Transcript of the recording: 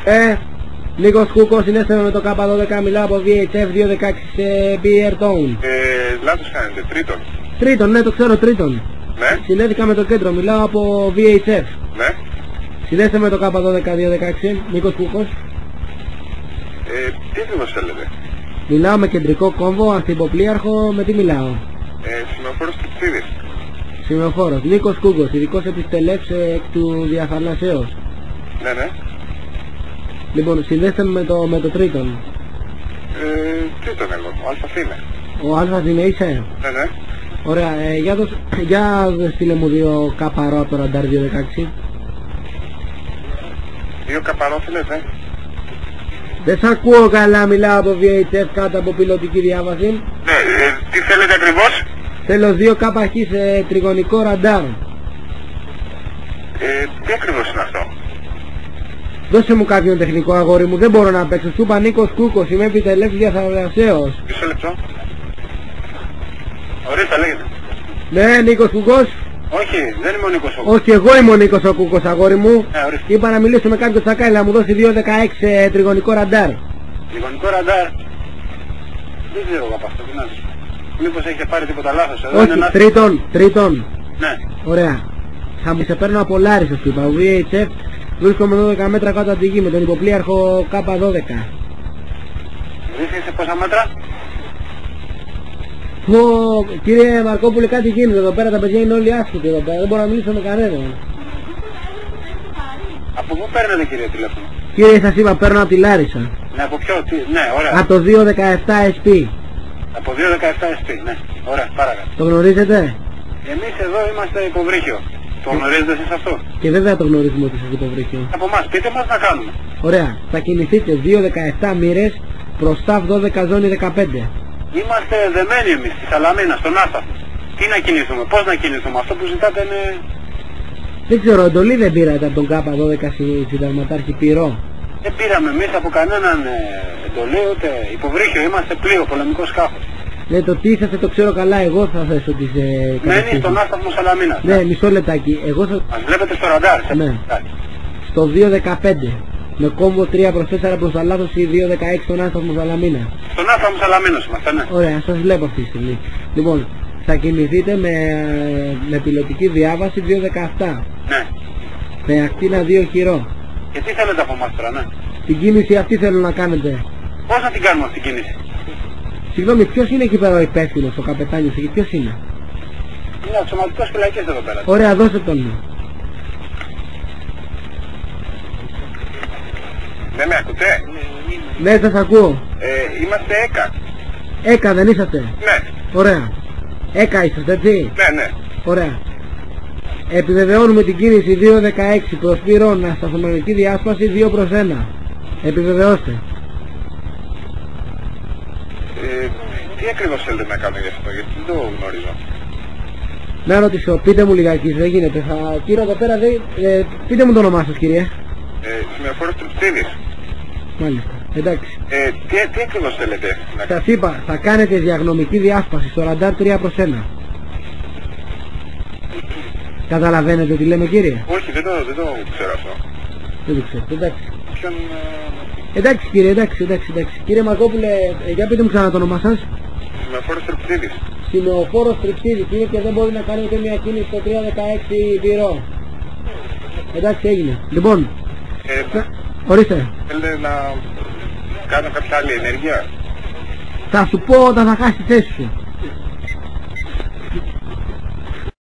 Νίκος Κούκος, συνέστημα με το K12, μιλάω από VHF 216 σε Beer Town. Λάθος κάνετε, τρίτον. Τρίτον, ναι, το ξέρω, τρίτον. Ναι. Συνέδηκα με το κέντρο, μιλάω από VHF. Ναι. Συνέστε με το K12 216, Νίκος Κούκος. Τι ακριβώς θέλετε? Μιλάω με κεντρικό κόμβο, ανθυποπλοίαρχο, με τι μιλάω? Σημεοφόρος Τριψίδης. Σημεοφόρος, Νίκος Κούκος, ειδικός επιστελεύς εκ του διαφανάσεως. Ναι, ναι. Λοιπόν, συνδέστε με το τρίτον. Τρίτον εγώ, ο Αλφας είμαι. Ο Αλφας είναι, είσαι? Ναι, ναι. Ωραία, για στείλε μου δύο καπαρό από το ραντάρ 216. Δύο καπαρό θέλετε? Δεν σ' ακούω καλά, μιλάω από VHF κάτω από πιλωτική διάβαση. Ναι, τι θέλετε ακριβώς? Θέλω δύο καπαχή σε τριγωνικό ραντάρ. Τι ακριβώς είναι αυτό? Δώσε μου κάποιον τεχνικό, αγόρι μου, δεν μπορώ να παίξω. Σου είπα Νίκος Κούκος, είμαι επιτελεύς διαθαλασσέως. Μισό λεπτό. Ορίστε, λέγεται. Ναι, Νίκος Κούκος. Όχι, δεν είμαι ο Νίκος ο Κούκος. Όχι, εγώ είμαι ο Νίκος ο Κούκος, αγόρι μου. Ορίστε. Είπα να μιλήσω με κάποιον τσακάλι να μου δώσει 216 τριγωνικό ραντάρ. Τριγωνικό ραντάρ. Δεν ξέρω από αυτό, τι να σου πω. Μήπως έχετε πάρει τίποτα λάθος εδώ? Όχι, τρίτον. Ναι. Ωραία. Θα μου σε παίρνω από Λάρισος, του είπα. Ο VHF βρίσκομαι 12 μέτρα κάτω από τη γη με τον υποπλοίαρχο K12. Βρίσκεσαι πόσα μέτρα? Κύριε Μαρκόπουλε, κάτι γίνεται εδώ πέρα, τα παιδιά είναι όλοι άσχετοι εδώ πέρα, δεν μπορώ να μιλήσω με κανέναν. Από πού παίρνετε, κύριε, τηλέφωνο? Κύριε, σας είπα, παίρνω από τη Λάρισα. Ναι, από ποιο, ναι, ωραία. Από το 217 SP. Από 217 SP, ναι. Ωραία, παρακαλώ. Το γνωρίζετε? Εμείς εδώ είμαστε υποβρύχιο. Το γνωρίζετε εσείς αυτό? Και βέβαια το γνωρίζουμε ότι είστε υποβρύχιο. Από εμάς, πείτε μας να κάνουμε. Ωραία, θα κινηθείτε 217 μοίρες προς ΤΑΦ 12 ζώνη 15. Είμαστε δεμένοι εμείς στη Σαλαμίνα, στον Άσταθμο. Τι να κινηθούμε, πώς να κινηθούμε, αυτό που ζητάτε είναι... Δεν ξέρω, εντολή δεν πήρατε από τον K12 συνταγματάρχη Πυρό? Δεν πήραμε εμείς από κανέναν εντολή, ούτε υποβρύχιο, είμαστε πλοίο, πολεμικό σκάφος. Ναι, το τι είσαστε το ξέρω καλά, εγώ θα θέσω τις μένει στον Άσταθμο Σαλαμίνα. Ναι, μισό λεπτάκι, εγώ θα... Μας βλέπετε στο ραντάρ, ναι. Στο 215. Με κόμβο 3 προς 4 προς τα λάθος ή 216 στον Άσταθμο Σαλαμίνα. Στον Άσταθμο Σαλαμίνος είμαστε, ναι. Ωραία, σας βλέπω αυτή τη στιγμή. Λοιπόν, θα κινηθείτε με πιλωτική διάβαση 217. Ναι. Με ακτίνα 2 χειρό. Και τι θέλετε από εμάς τώρα, ναι? Την κίνηση αυτή θέλω να κάνετε. Πώς να την κάνουμε αυτή την κίνηση? Συγγνώμη, ποιος είναι εκεί πέρα ο υπεύθυνος, ο καπετάνιος εκεί, ποιος είναι? Είναι αξιωματικός φυλακής εδώ πέρα. Ωραία, δώσε τον μου. Δεν με ακούτε? Ναι, σας ακούω. Είμαστε ΕΚΑ. ΕΚΑ δεν είσαστε? Ναι. Ωραία. ΕΚΑ είσαστε, έτσι? Ναι, ναι. Ωραία. Επιβεβαιώνουμε την κίνηση 216 προς Πυρώνα, σταθμική διάσπαση 2 προς 1. Επιβεβαιώστε. Τι ακριβώς θέλετε να κάνω γι' αυτό, γιατί δεν το γνωρίζω. Να ρωτήσω, πείτε μου λιγάκι, δεν γίνεται. Κύριε εδώ πέρα, πείτε μου το όνομά σας, κύριε. Σημεοφόρος Τριψίδης. Μάλιστα, εντάξει. Τι ακριβώς θέλετε να Σας είπα, θα κάνετε διαγνωμική διάσπαση στο ραντάρ 3 προς 1. Καταλαβαίνετε τι λέμε, κύριε? Όχι, δεν το ξέρω αυτό. Δεν το ξέρω, εντάξει. Ποιον... Εντάξει κύριε, εντάξει. Κύριε Μαρκόπουλε, για πείτε μου ξανά το όνομά σας. Σημεοφόρος Τριψίδης. Σημεοφόρος Τριψίδης είναι και δεν μπορεί να κάνει ούτε μια κίνηση στο 316 Πυρό. Εντάξει, έγινε. Λοιπόν, ορίστε. Θέλετε να κάνω κάποια άλλη ενέργεια? Θα σου πω όταν θα χάσει τη θέση σου.